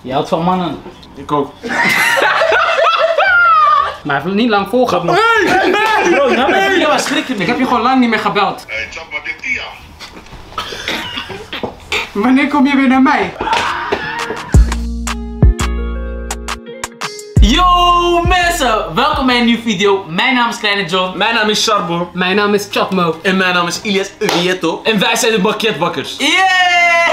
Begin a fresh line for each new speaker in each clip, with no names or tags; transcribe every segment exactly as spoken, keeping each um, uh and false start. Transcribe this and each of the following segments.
Je houdt van mannen.
Ik ook.
Maar hij heeft niet lang volgehad nog.
Hey, hey, hey, bro, nou ben je wel schrikken.
Ik heb je gewoon lang niet meer gebeld.
Hey, chapa de tia.
Wanneer kom je weer naar mij?
Yo mensen, welkom bij een nieuwe video. Mijn naam is Kleine John.
Mijn naam is Sharbo.
Mijn naam is Chatmo.
En mijn naam is Ilias Vieto. En wij zijn de banketbakkers.
Yeah!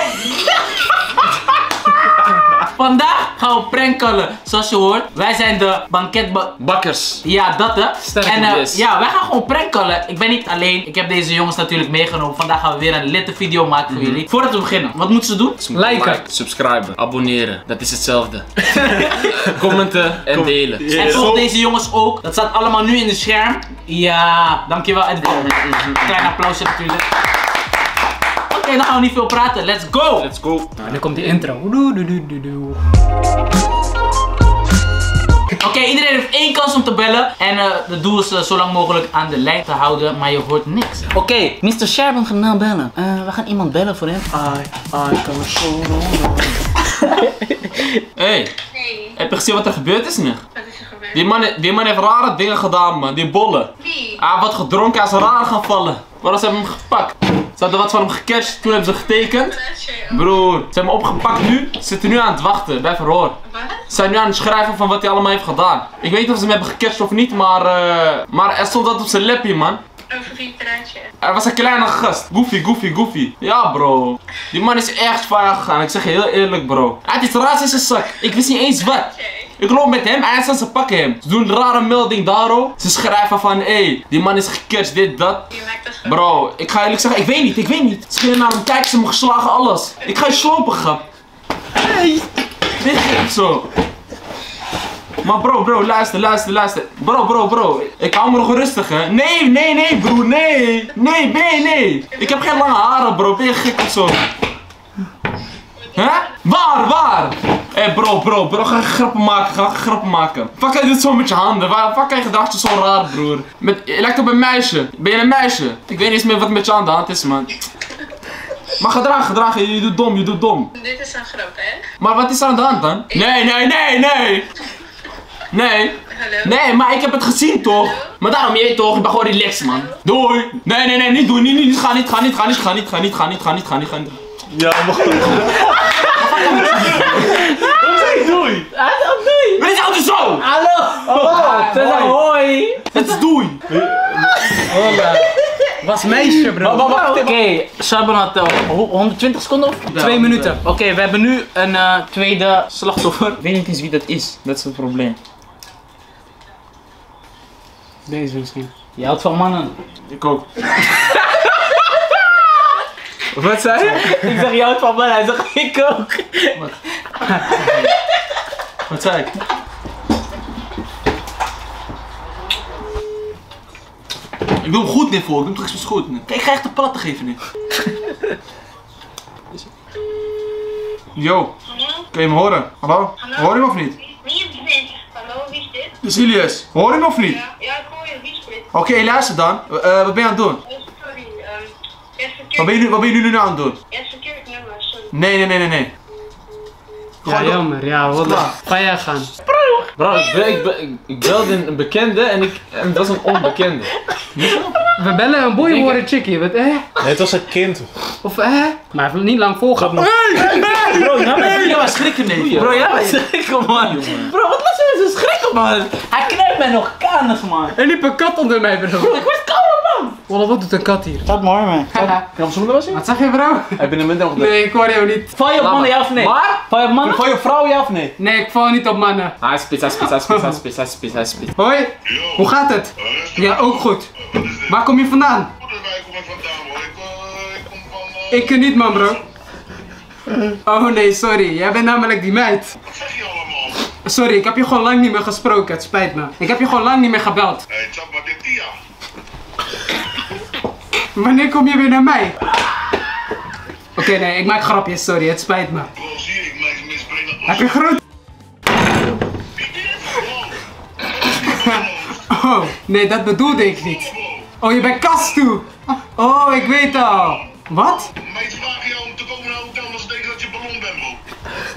Vandaag gaan we prankcallen. Zoals je hoort, wij zijn de banketbakkers.
Bakkers.
Ja, dat hè.
Sterk,
en uh,
yes.
ja, wij gaan gewoon prankcallen. Ik ben niet alleen. Ik heb deze jongens natuurlijk meegenomen. Vandaag gaan we weer een litte video maken voor
Mm-hmm.
jullie. Voordat we beginnen, wat moeten ze doen?
Ze moeten
Liken.
subscriben, abonneren. Dat is hetzelfde. Commenten en delen.
En volg deze jongens ook. Dat staat allemaal nu in de scherm. Ja, dankjewel. En klein applausje natuurlijk. Oké, okay, dan gaan we niet veel praten. Let's go!
Let's go.
Nou, dan komt die intro. Doe, doe, doe, doe, doe.
Oké, okay, iedereen heeft één kans om te bellen. En uh, het doel is uh, zo lang mogelijk aan de lijn te houden, maar je hoort niks. Oké, okay, mister Sherman gaat nou bellen. Uh, we gaan iemand bellen voor hem.
I, I kan zo Hey,
Nee,
heb je gezien wat er gebeurd is nu?
wat is er gebeurd?
Die man, die man heeft rare dingen gedaan, man. Die bollen.
Wie?
Hij had wat gedronken, hij is raar gaan vallen. Waarom ze hebben hem gepakt? Ze hadden wat van hem gecatcht, toen hebben ze getekend. Broer, ze hebben hem opgepakt nu. Ze zitten nu aan het wachten bij verhoor.
Wat?
Ze zijn nu aan het schrijven van wat hij allemaal heeft gedaan. Ik weet niet of ze hem hebben gecatcht of niet, maar, uh, maar er stond dat op zijn lippie, man.
Over wie praat je?
Er was een kleine gast. Goofy, Goofy, Goofy. Ja, bro. Die man is echt fire gegaan. Ik zeg je heel eerlijk, bro. Hij had iets raars in zijn zak. Ik wist niet eens wat. Ik loop met hem, hij en ze pakken hem. Ze doen een rare melding daarop. Ze schrijven van, hé, hey, die man is gecatcht, dit, dat.
Je maakt dat goed.
Bro, ik ga eerlijk zeggen, ik weet niet, ik weet niet. Ze gingen naar hem kijken, ze hebben hem geslagen, alles. Ik ga je slopen, grap. Hey, dit is zo. Maar bro, bro, luister, luister, luister. Bro, bro, bro. Ik hou me nog rustig, hè. Nee, nee, nee, broer, nee. Nee, nee, nee. Ik heb geen lange haren, bro. Ben je gek of zo? Hè? Waar, waar? Hé, hey, bro, bro, bro. Ga grappen maken, ga grappen maken. Fuck, hij doet zo met je handen. Waar, fuck, hij gedraagt je zo raar, broer. Met, je lijkt op een meisje. Ben je een meisje? Ik weet niet eens meer wat met je aan de hand is, man. Maar gedraag, gedraag. Je, je doet dom, je doet dom.
Dit is een grap, hè?
Maar wat is er aan de hand dan? Nee, nee, nee, nee. Nee.
Hallo?
Nee, maar ik heb het gezien toch? Maar daarom, je weet toch, ik ben gewoon relaxed, man. Doei. Nee, nee, nee, niet doen, niet, niet, ga niet, ga niet, ga niet, ga niet, ga niet, ga niet, ga niet, ga niet, ga niet.
Ja, mag toch.
Wat zeg je doei?
Hij zegt doei!
Wees altijd zo!
Hallo!
Oh,
Ze zeggen hoi!
Het is doei.
Was meisje, bro.
Oké, okay, Sharban had uh, honderdtwintig seconden of?
Twee minuten.
Oké, okay, we hebben nu een uh, tweede slachtoffer. Ik weet niet eens wie dat is, dat is het probleem.
Deze misschien.
Je houdt van mannen.
Ik ook. Wat zei je?
Ik zeg je houdt van mannen, hij zegt ik ook.
Wat zei ik? Ik doe hem goed neer voor, ik doe hem straks goed neer. Kijk, ik ga echt de platte geven nu. Yo,
Hallo?
kun je me horen? Hallo?
Hallo?
Hoor je me of niet?
Wie is dit? Hallo, wie is dit?
Dus Ilias, hoor je me of niet?
Ja, ja, ik hoor je, wie is dit?
Oké, okay, luister dan. Uh, wat ben je aan het doen?
Oh, sorry, ehm... je hebt verkeerd...
Wat ben je nu, wat ben je nu, nu aan het doen?
Je hebt verkeerd nummer, sorry.
Nee, nee, nee, nee, nee.
Ja,
Gooi-
jammer. Ja, wat
Klaar.
ga jij gaan?
Bro, ik, bel, ik, bel, ik, ik belde een bekende en, ik, en dat was een onbekende.
We bellen een boy horen chickie. Wat, eh?
Nee, het was een kind.
Of, eh? Maar hij heeft niet lang volgehad nog.
Bro, nou ben je wel schrikken, nee. Bro, ja, maar schrikken, man. Bro, wat was er zo schrikken, man? Hij knijpt mij nog kanig, man.
Er liep een kat onder mij, bro.
Ik word kouder, man.
Wallah, wat doet een kat hier?
Gaat mooi, man.
Wat zeg je, bro?
Heb je een minder nog
Nee, ik hoor jou niet.
Val je op mannen, ja of nee?
Waar?
Val je op mannen?
Van je vrouw, ja of nee?
Nee, ik val niet op mannen.
Hij spits, hij spits, hij spits, hij spits, hij spits, hij spits.
Hoi, hoe gaat het? Ja, ook goed. Waar kom je vandaan?
Waar kom ik vandaan, hoor? Ik, uh, ik kom van... Uh...
Ik niet, man, bro. Oh nee, sorry. Jij bent namelijk die meid.
Wat zeg je allemaal?
Sorry, ik heb je gewoon lang niet meer gesproken. Het spijt me. Ik heb je gewoon lang niet meer gebeld.
Hey, chapa de tia.
Wanneer kom je weer naar mij? Oké, okay, nee, ik maak grapjes. Sorry, het spijt me.
Bro, zie je, ik maak ze misbrengen.
Heb je groet?
Wie dit? Wow.
Oh, nee, dat bedoelde ik niet. Oh, je bent kast toe. Oh, ik weet al. Wat?
Meid vragen jou om te komen naar een hotel, maar ze denken dat je ballon bent, bro.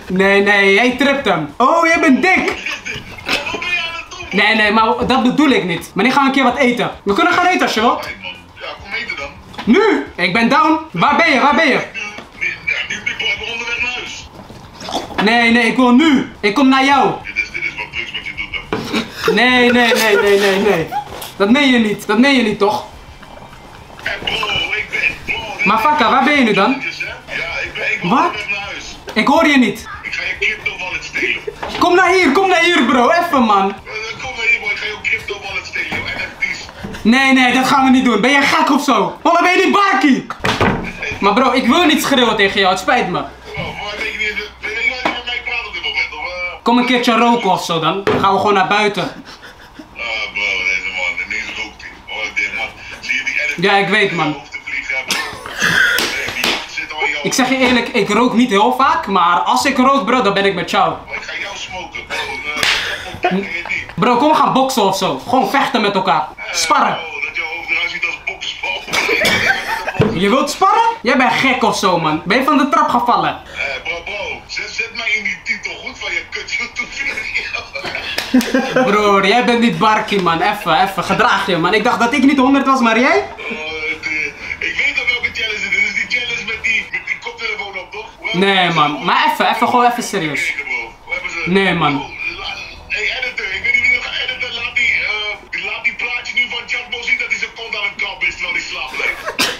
Nee, nee, jij tript hem. Oh, jij bent dik.
Wat ben je aan het doen?
Nee, nee, maar dat bedoel ik niet. Wanneer gaan we een keer wat eten? We kunnen gaan eten als je wilt.
Hey, man. Ja, kom eten dan.
Nu! Ik ben down. Waar ben je? Waar ben je?
Nu, nu, ja, nu, nu ben ik onderweg naar huis.
Nee, nee, ik wil nu. Ik kom naar jou.
Dit is, dit is wat drugs wat je doet dan.
Nee, nee, nee, nee, nee, nee. Dat meen je niet. Dat meen je niet, toch?
Hé bro, ik ben... Bro, dit
Maar
is-
Fakka, waar ben je nu dan?
Ja, ik ben, ik ben
Wat?
onderweg naar huis.
Ik hoor je niet.
Ik ga je crypto wallet stelen.
Kom naar hier, kom naar hier, bro. Even, man.
Eh, Kom maar hier, bro. Ik ga je crypto wallet stelen, joh. N F T's.
Nee, nee, dat gaan we niet doen. Ben jij gek of zo? Wallah, ben je niet barkie? Maar bro, ik wil niet schreeuwen tegen jou. Het spijt me.
Oh, maar weet je niet, weet je niet met mij praat op dit moment, of... eh?
Kom een keertje roken of zo dan. Dan gaan we gewoon naar buiten.
Ah, bro, deze man, ineens rookt hij. Oh, dit man. Zie je die N F T's
Ja, ik weet, man.
in je hoofd te vliegen, bro? Nee, die zit al in je
Ik zeg je eerlijk, ik rook niet heel vaak. Maar als ik rook, bro, dan ben ik met jou.
Maar ik ga jou smoken, bro. Uh, ik ga niet.
Bro, kom we gaan boksen of zo. Gewoon vechten met elkaar. Sparren.
Oh, dat je hoofd eruit ziet als boksbal.
Je wilt sparren? Jij bent gek of zo, man. Ben je van de trap gevallen?
Eh, bro, bro. Zet, zet mij in die titel goed van je kut YouTube-video.
Broer, jij bent niet barkie, man. Even, even. Gedraag je, man. Ik dacht dat ik niet honderd was, maar jij?
Oh, de- ik weet al welke challenge het is. Dit is die challenge met die, met die koptelefoon op, toch? Hoe
Nee,
hebben ze-
man.
hoe-
Maar even, even, gewoon even serieus.
Gekeken, bro. Hoe hebben ze-
Nee, man.
Oh, la- Hey, editor. Ik weet niet wie er gaat editen. Laat die, eh, laat die plaatje nu van Chatbo zien dat hij zijn kont aan het kap is terwijl hij slaapt lijkt.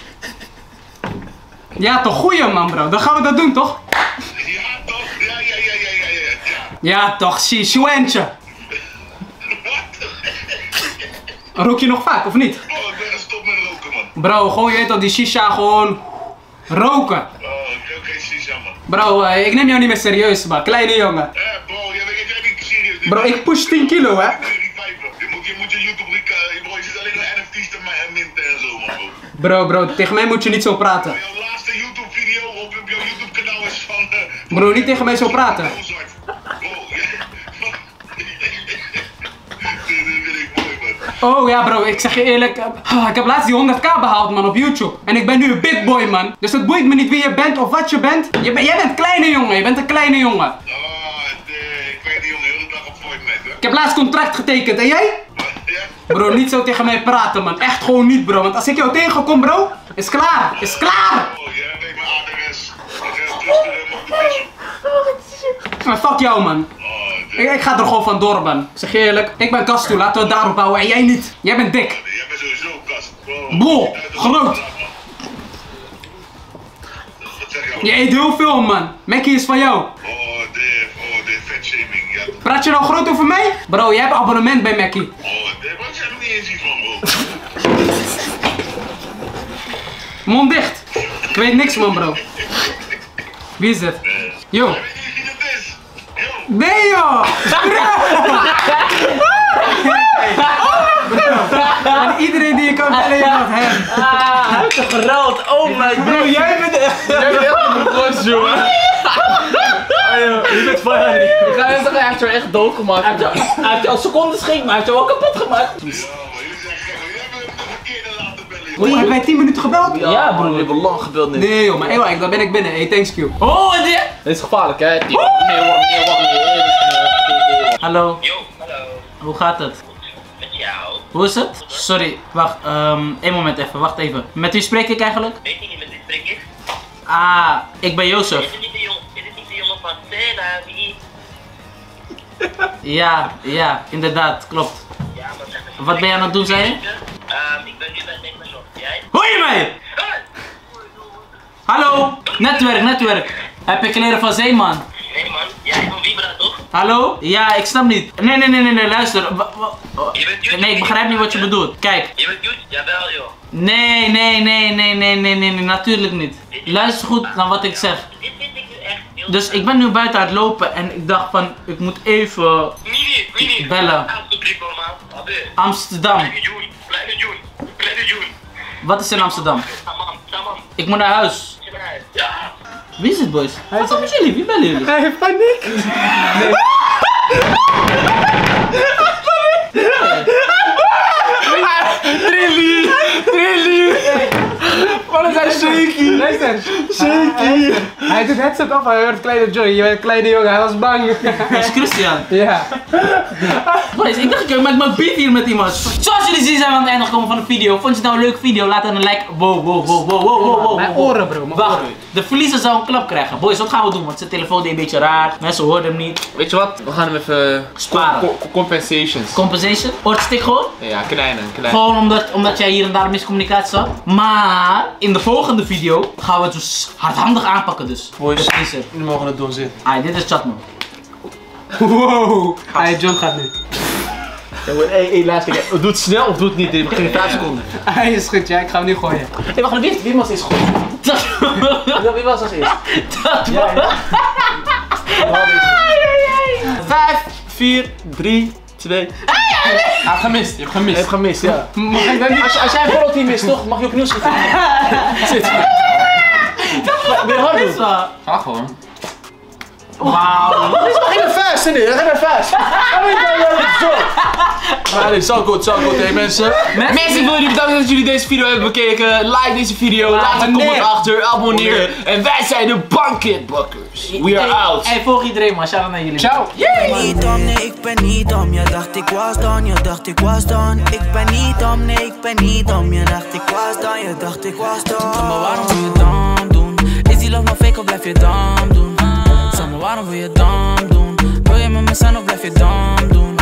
Ja, toch? Goeie, man, bro. Dan gaan we dat doen, toch?
Ja, toch? Ja, ja, ja, ja, ja, ja. ja.
Ja, toch? Zie, Shuentje. Rook je nog vaak, of niet?
Oh, ik ben gestopt met roken, man.
Bro, gewoon je weet dat die shisha gewoon roken.
Oh, ik heb geen shisha, man.
Bro, eh, ik neem jou niet meer serieus, man. Kleine jongen.
Eh, bro, jij weet jij niet serieus. Dit-
Bro, ik push tien kilo, hè.
Die vijver. Je moet je, moet je YouTube, uh, bro, je zit alleen maar N F T's te ma- minten en zo, man, bro.
Bro, bro, tegen mij moet je niet zo praten.
Jouw laatste YouTube video op, op jouw YouTube kanaal is van... Uh,
Bro, niet tegen mij zo praten.
Mozart. Bro, dit vind ik mooi, man.
Oh ja, bro, ik zeg je eerlijk. eh, ik heb laatst die honderd k behaald, man, op YouTube. En ik ben nu een big boy, man. Dus het boeit me niet wie je bent of wat je bent. Je ben, jij bent een kleine jongen, je bent een kleine jongen.
Oh, de, ik weet die jongen, heel de dag op Fortnite, hè.
Ik heb laatst contract getekend, en jij?
Maar, ja?
Bro, niet zo tegen mij praten, man. Echt gewoon niet, bro. Want als ik jou tegenkom, bro, is klaar. Is klaar.
Oh, jij weet mijn adres. Ik ga terug naar de
Maar fuck jou, man.
Oh, de,
Ik, ik ga er gewoon vandoor, man. Ik zeg je eerlijk, ik ben kast toe, laten we het daarop houden. En jij niet. Jij bent dik.
jij bent sowieso kast, bro.
Bol, groot.
Wat zeg je?
Je eet heel veel, man. Mackie is van jou.
Oh, de, oh, de vetshaming, ja.
Praat je nou groot over mij? Bro, jij hebt abonnement bij Mackie.
Oh, de, maar ik zeg nog niet eens iets van, bro.
Mond dicht. Ik weet niks, man, bro. Wie is dit? Yo.
Ik weet niet wie het is. Yo.
Nee, joh. Bro. En iedereen die je kan bellen, je had hem.
Ah, te groot. Oh my god.
Bro, jij bent echt... Jij bent echt een bros, jongen. Oh, joh, je bent van Henry. Ik ga eens zeggen, hij heeft jou echt doodgemaakt.
Hij heeft jou- hij heeft jou seconden schik, maar hij heeft jou wel kapot gemaakt.
Ja, maar jullie zijn gek. Jullie hebben hem de verkeerde laten bellen, joh.
Hoe, hebben wij tien minuten gebeld?
Ja, broer.
We hebben lang gebeld nu.
Nee, joh, maar eeuwig, dan ben ik binnen. Hey, thanks, Q.
Oh, en dit?
Dit is gevaarlijk, hè? Nee, wacht, nee, wacht, nee.
Hallo,
Yo, hallo.
hoe gaat het?
Met jou?
Hoe is het? Sorry, wacht, ehm, één moment even, wacht even. Met wie spreek ik eigenlijk?
Weet je niet met wie spreek ik?
Ah, ik ben Jozef.
Is het niet de jongen, is het niet de jongen van Teravi?
Ja, ja, inderdaad, klopt.
Ja, maar zeg eens.
Wat ben je aan het doen, zei je?
Ehm, ik ben nu bij Microsoft. Jij?
Hoor je mij?
Hey!
Hallo? Netwerk, netwerk. Heb je kleren van Zeeman?
Nee man, jij van Vibra toch?
Hallo? Ja, ik snap niet. Nee, nee, nee, nee, nee, luister. Wa- wa-
Je bent YouTube-
Nee, ik begrijp niet wat je bedoelt. Kijk.
Je bent YouTube? Jawel joh.
Nee, nee, nee, nee, nee, nee, nee, nee, natuurlijk niet. Luister goed naar wat ik zeg.
Dit vind ik nu echt heel...
Dus ik ben nu buiten aan het lopen en ik dacht van, ik moet even
Mini, mini.
Bellen.
Alsjeblieft normaal. Abbe.
Amsterdam.
Kleine June, kleine June, kleine June.
Wat is in Amsterdam?
Tamam, tamam.
Ik moet naar huis.
Zit eruit. Ja.
Wie is het, boys? Wat zijn jullie? Wie bellen jullie?
Hij heeft paniek.
Trilly! Trilly! Wat is hij shaky?
Luister. Shaky. Hij, Hij doet headset op, hij hoort kleine Joey. Je bent een kleine jongen, hij was bang.
Dat is Christian.
Ja.
Boys, ik dacht ik maak mijn beat hier met iemand. Zoals jullie zien zijn we aan het einde gekomen van de video. Vond je het nou een leuke video? Laat dan een like. Wow, wow, wow, wow, wow, wow, wow.
Mijn oren bro, mijn
Wacht,
oren.
de verliezer zou een klap krijgen. Boys, wat gaan we doen? Want zijn telefoon deed een beetje raar. Mensen hoorden hem niet.
Weet je wat? We gaan hem even...
Sparen.
Co- co- compensations.
Compensation? Oortstick gewoon?
Ja, kleine, kleine.
Gewoon omdat, omdat jij hier en daar miscommunicatie zat. Maar in de volgende video gaan we het dus hardhandig aanpakken dus.
Boys.
De verliezer.
Jullie mogen het doen zitten.
Ah, dit is Chatman.
Wow. Hey, John gaat nu.
Hé, hé, luister, kijk. Doe het snel of doe het niet. Je begint in vijf seconden.
Hij is goed, ja, ik ga hem nu gooien.
Hé, wacht, wie, wie was eerst goed? Wie was als eerst?
Dat
Ja, ja. Vijf, vier, drie, twee.
Hij heeft gemist, je hebt
Je
gemist.
hebt gemist, ja.
Mag ik dan niet?
Als, je- als jij een follow team mist, toch? Mag je opnieuw schieten. Zit. Weer hard doen.
Ga gewoon.
Wauw.
Ga naar fast, hè? Ga naar fast. Maar dit is zo goed, zo goed, hè mensen.
Mensen, ik wil jullie bedanken dat jullie deze video hebben bekeken. Like deze video, laat een comment
Abonneer.
achter, abonneer. En wij zijn de Banketbakkers. We are out.
Hey, volg iedereen man. Shout out naar jullie.
Ciao.
Niet dom, nee, ik ben niet dom. Je dacht ik was done, je dacht ik was done. Ik ben niet dom, nee, ik ben niet dom. Je dacht ik was done, je dacht ik was done. Zeg maar waarom wil je dom doen? Is die love nog fake of blijf je dom doen? Zeg maar waarom wil je dom doen? Wil je met me zijn of blijf je dom doen?